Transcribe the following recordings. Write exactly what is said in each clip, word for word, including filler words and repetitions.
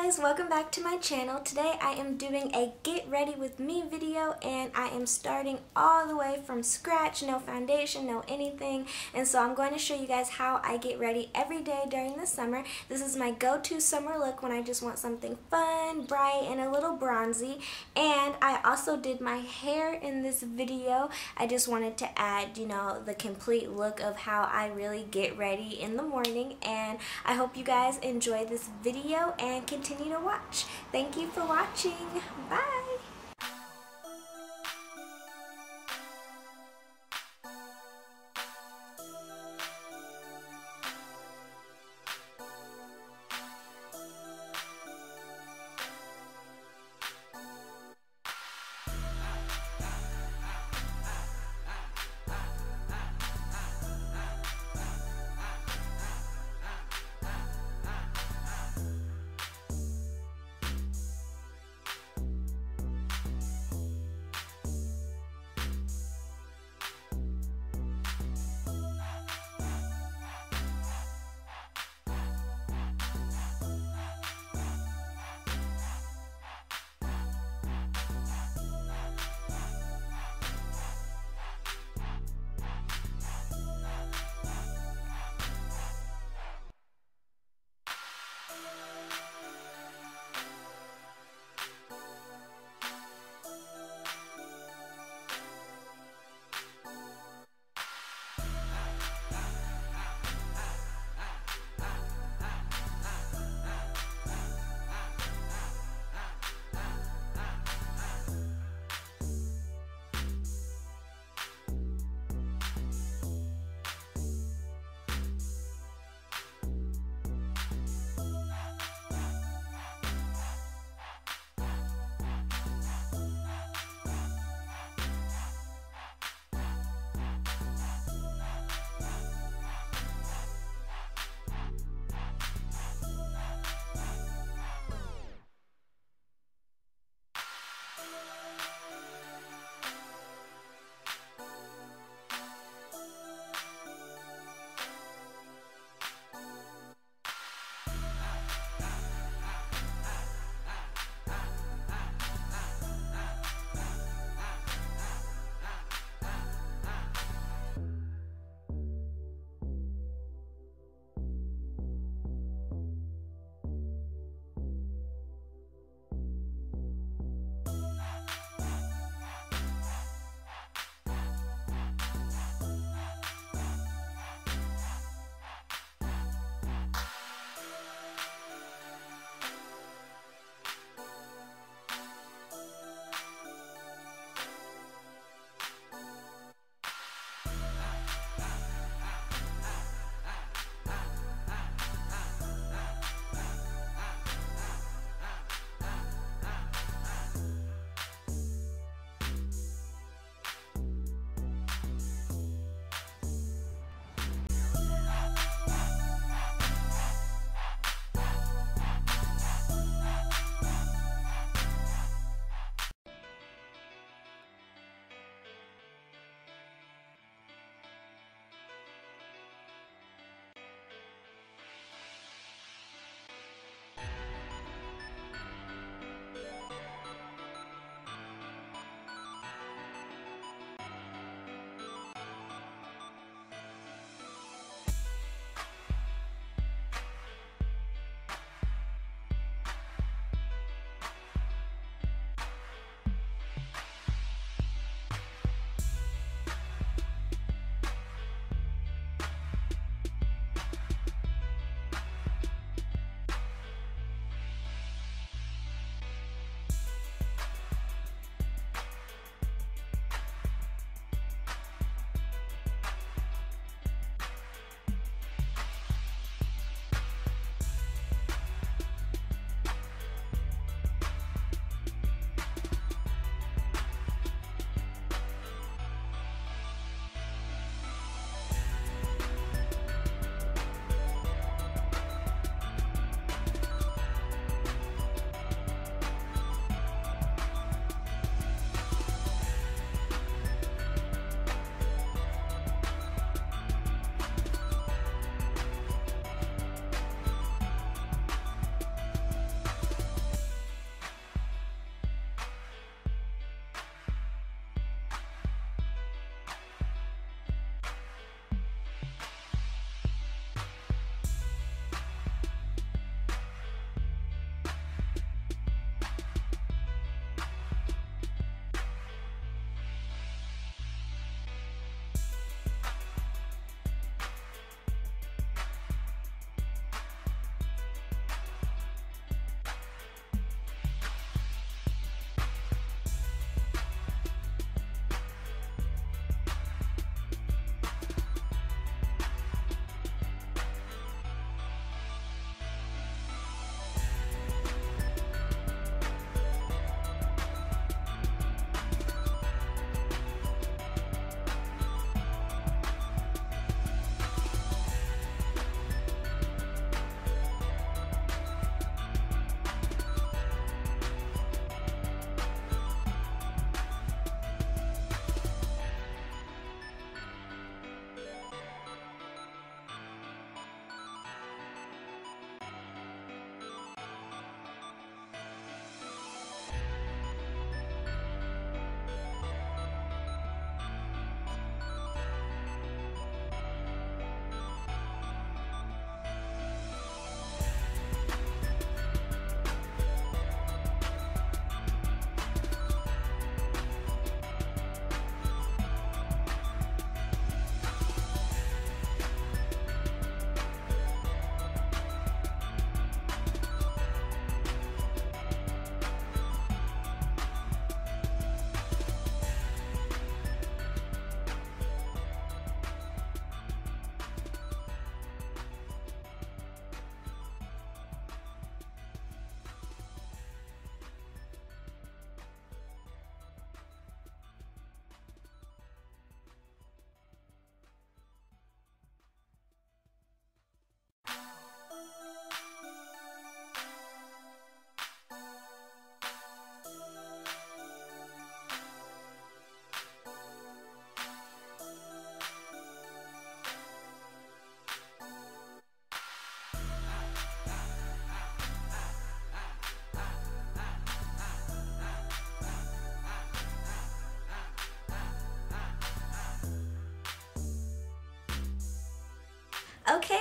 guys, welcome back to my channel. Today I am doing a get ready with me video and I am starting all the way from scratch, no foundation, no anything. And so I'm going to show you guys how I get ready every day during the summer. This is my go-to summer look when I just want something fun, bright, and a little bronzy. And I also did my hair in this video. I just wanted to add, you know, the complete look of how I really get ready in the morning. And I hope you guys enjoy this video and continue to watch. Thank you for watching. Bye!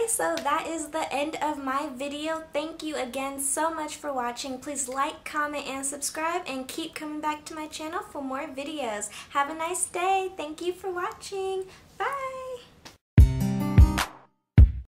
Okay, so that is the end of my video. Thank you again so much for watching. Please like, comment, and subscribe, and keep coming back to my channel for more videos. Have a nice day. Thank you for watching.